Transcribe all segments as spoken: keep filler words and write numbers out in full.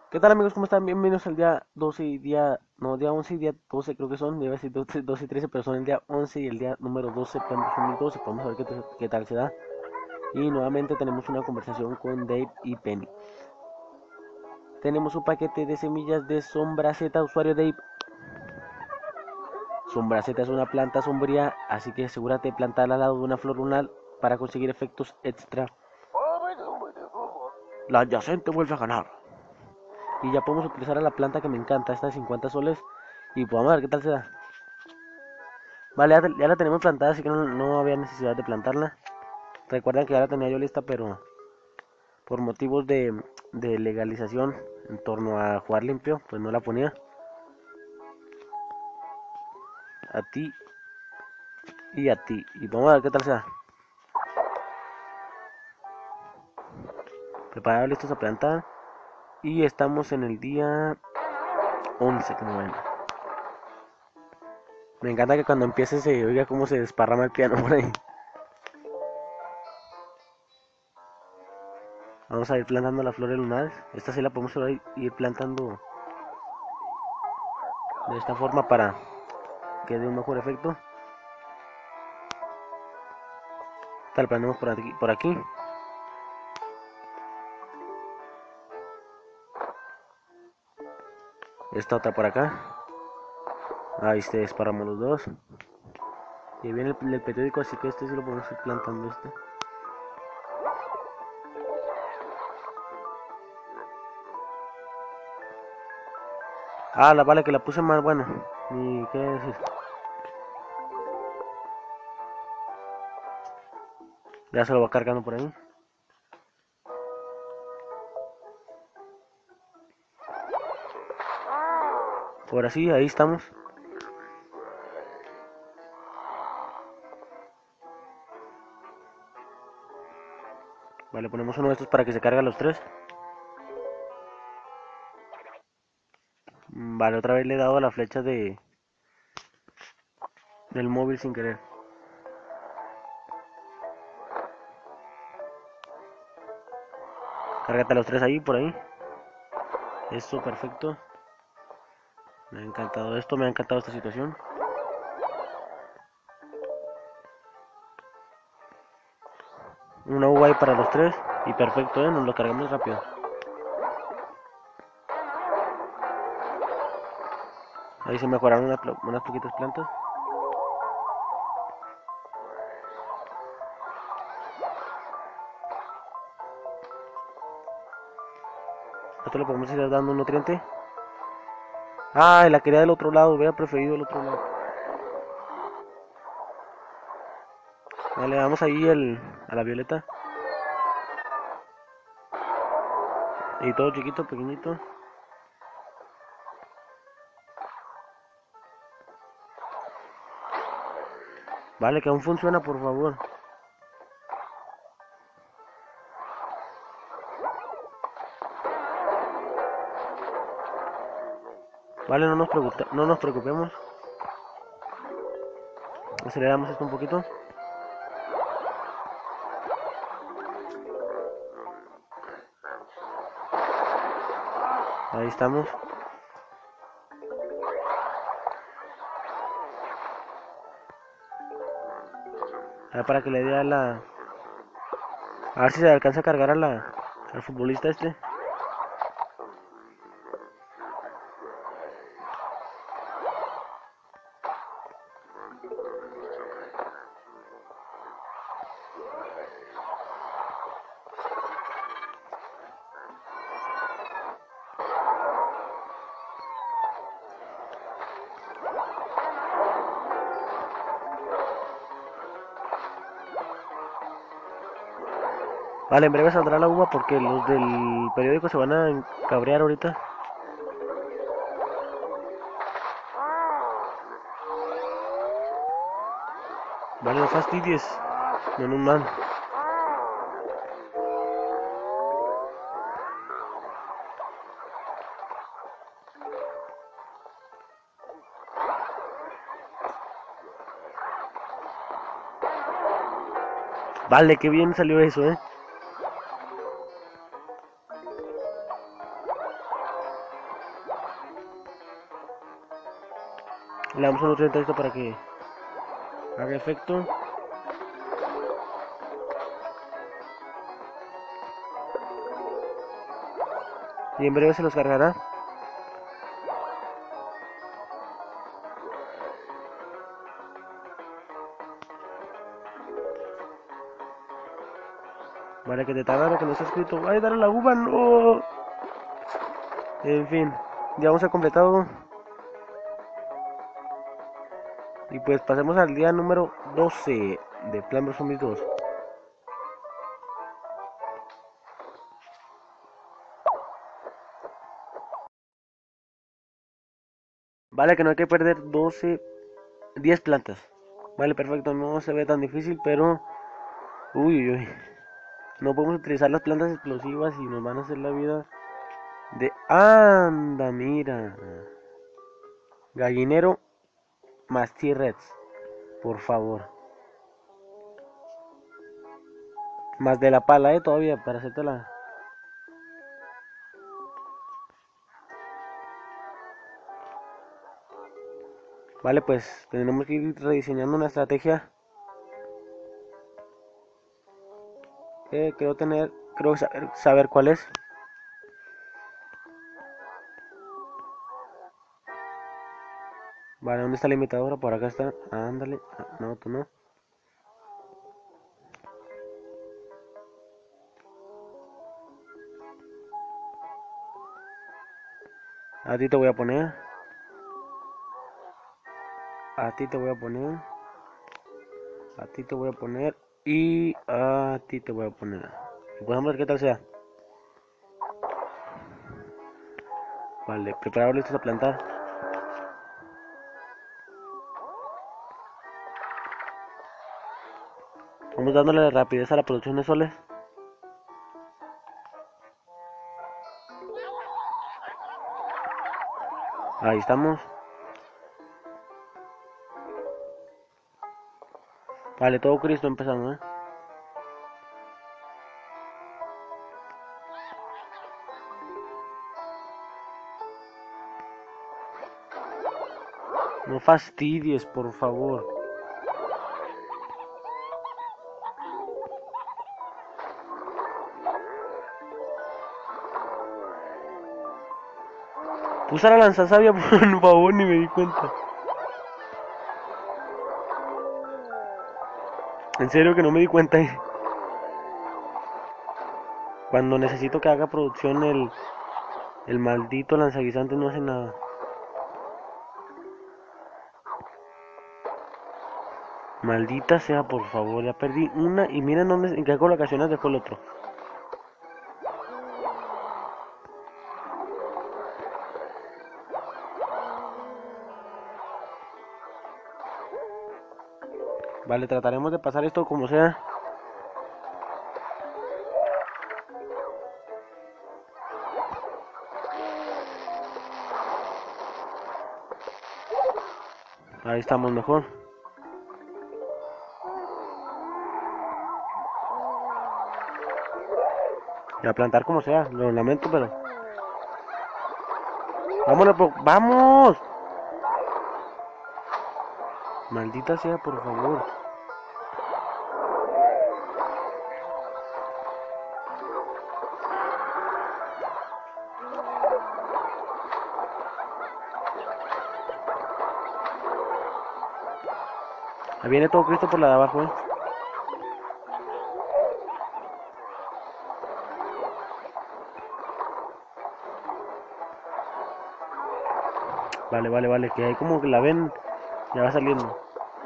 ¿Qué tal amigos? ¿Cómo están? Bienvenidos al día doce y día, no, día once y día doce creo que son, debe decir doce, doce y trece, pero son el día once y el día número doce, podemos unir doce, podemos ver qué, te- qué tal se da. Y nuevamente tenemos una conversación con Dave y Penny. Tenemos un paquete de semillas de Sombraceta, usuario Dave. Sombraceta es una planta sombría, así que asegúrate de plantarla al lado de una flor lunar para conseguir efectos extra. La adyacente vuelve a ganar. Y ya podemos utilizar a la planta que me encanta, esta de cincuenta soles. Y podemos ver qué tal se da. Vale, ya, ya la tenemos plantada, así que no, no había necesidad de plantarla. Recuerden que ya la tenía yo lista, pero por motivos de, de legalización en torno a jugar limpio, pues no la ponía. A ti y a ti. Y vamos a ver qué tal se da. Preparados, listos a plantar. Y estamos en el día once, como ven. Me encanta que cuando empiece se oiga cómo se desparrama el piano por ahí. Vamos a ir plantando las flores lunares. Esta sí la podemos ir plantando de esta forma para que dé un mejor efecto. Esta la plantamos por aquí, por aquí. Esta otra por acá. Ahí se disparamos los dos. Y viene el, el periódico, así que este sí lo podemos ir plantando este. Ah, la vale que la puse más, bueno. Ni qué decir. Ya se lo va cargando por ahí. Ahora sí, ahí estamos. Vale, ponemos uno de estos para que se cargue a los tres. Vale, otra vez le he dado a la flecha de del móvil sin querer. Cárgate a los tres ahí, por ahí. Eso, perfecto. Me ha encantado esto, me ha encantado esta situación. Una uva ahí para los tres. Y perfecto, ¿eh? Nos lo cargamos rápido. Ahí se mejoraron unas, unas poquitas plantas. Esto le podemos ir dando un nutriente. Ah, la quería del otro lado, hubiera preferido el otro lado. Vale, vamos ahí el, a la violeta. Y todo chiquito, pequeñito. Vale, que aún funciona, por favor. Vale, no nos, no nos preocupemos. Aceleramos esto un poquito. Ahí estamos. A ver, para que le dé a la... A ver si se alcanza a cargar a la... al futbolista este. Vale, en breve saldrá la uva porque los del periódico se van a cabrear ahorita. Vale, no fastidies. Menos mal. Vale, qué bien salió eso, eh. Le damos un nutriente a esto para que haga efecto. Y en breve se los cargará. Vale, que te tarda lo que no está escrito. ¡Ay, dale la uva! ¡No! En fin, ya vamos a completado. Y pues pasemos al día número doce de Plants vs Zombies dos. Vale, que no hay que perder doce, diez plantas. Vale, perfecto, no se ve tan difícil, pero... Uy, uy, uy. No podemos utilizar las plantas explosivas y nos van a hacer la vida de... ¡Anda, mira! Gallinero más T-Rex, por favor. Más de la pala, eh, todavía, para hacerte la... Vale, pues tenemos que ir rediseñando una estrategia. Eh, creo tener, creo saber, saber cuál es. Vale, ¿dónde está la imitadora? Por acá está. Ándale. Ah, no, tú no. A ti te voy a poner. A ti te voy a poner. A ti te voy a poner. Y a ti te voy a poner. Y pues vamos a ver qué tal sea. Vale, preparados, listos a plantar. Vamos dándole rapidez a la producción de soles. Ahí estamos. Vale, todo Cristo empezando, ¿eh? No fastidies, por favor. Usa la lanzasabia, por favor, ni me di cuenta. En serio que no me di cuenta. Cuando necesito que haga producción el, el maldito lanzaguisante no hace nada. Maldita sea, por favor, ya perdí una y miren dónde, en qué colocaciones dejó el otro. Vale, trataremos de pasar esto como sea. Ahí estamos mejor. Y a plantar como sea, lo lamento, pero... ¡Vámonos, po- ¡vamos! Maldita sea, por favor. Ahí viene todo Cristo por la de abajo, eh. Vale, vale, vale, que ahí como que la ven, ya va saliendo.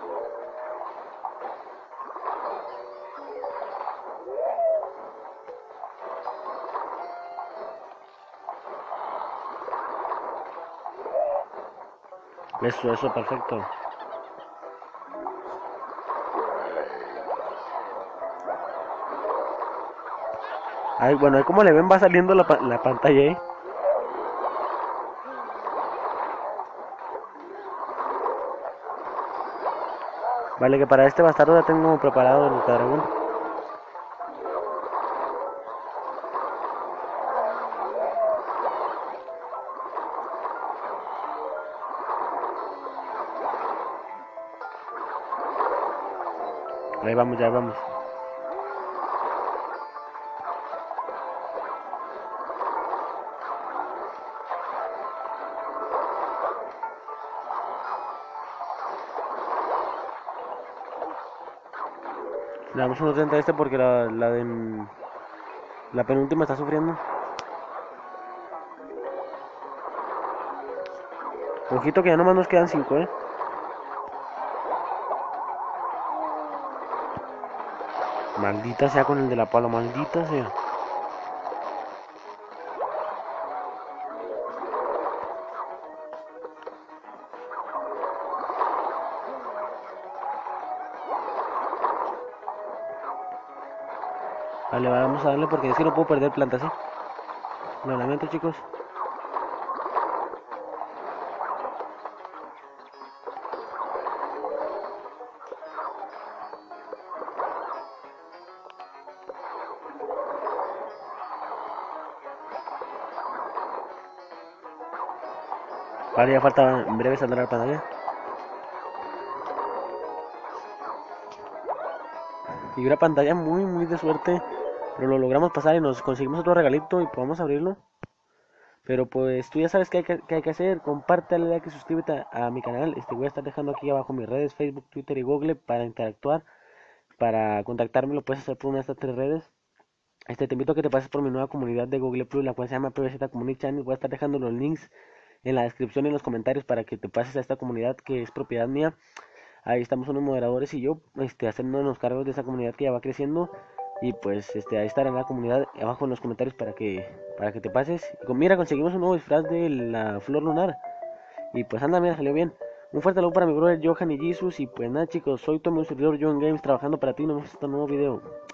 Eso, eso, perfecto. Ay, bueno, ahí como le ven va saliendo la, pa la pantalla ahí. Vale, que para este bastardo ya tengo preparado el dragón. Ahí vamos, ya vamos. Le damos unos treinta a este porque la, la de la penúltima está sufriendo. Ojito que ya nomás nos quedan cinco, eh. Maldita sea con el de la pala, maldita sea. Vale, vamos a darle porque es que no puedo perder plantas, ¿eh? Lo lamento, chicos. Vale, ya falta en breve saldrá la pantalla. Y una pantalla muy, muy de suerte. Pero lo logramos pasar y nos conseguimos otro regalito y podemos abrirlo. Pero pues tú ya sabes qué hay que, qué hay que hacer. Comparte, dale like y suscríbete a, a mi canal. Este, voy a estar dejando aquí abajo mis redes, Facebook, Twitter y Google para interactuar. Para contactarme lo puedes hacer por una de estas tres redes. Este, te invito a que te pases por mi nueva comunidad de Google Plus, la cual se llama P B Z Community Channel. Voy a estar dejando los links en la descripción y en los comentarios para que te pases a esta comunidad que es propiedad mía. Ahí estamos unos moderadores y yo, este, haciendo los cargos de esa comunidad que ya va creciendo. Y pues este, ahí estará en la comunidad, abajo en los comentarios para que, para que te pases. Y con, mira, conseguimos un nuevo disfraz de la flor lunar. Y pues anda, mira, salió bien. Un fuerte saludo para mi brother Johan y Jesus. Y pues nada, chicos, soy Tommy, un servidor John Games, trabajando para ti. Nos vemos en este nuevo video.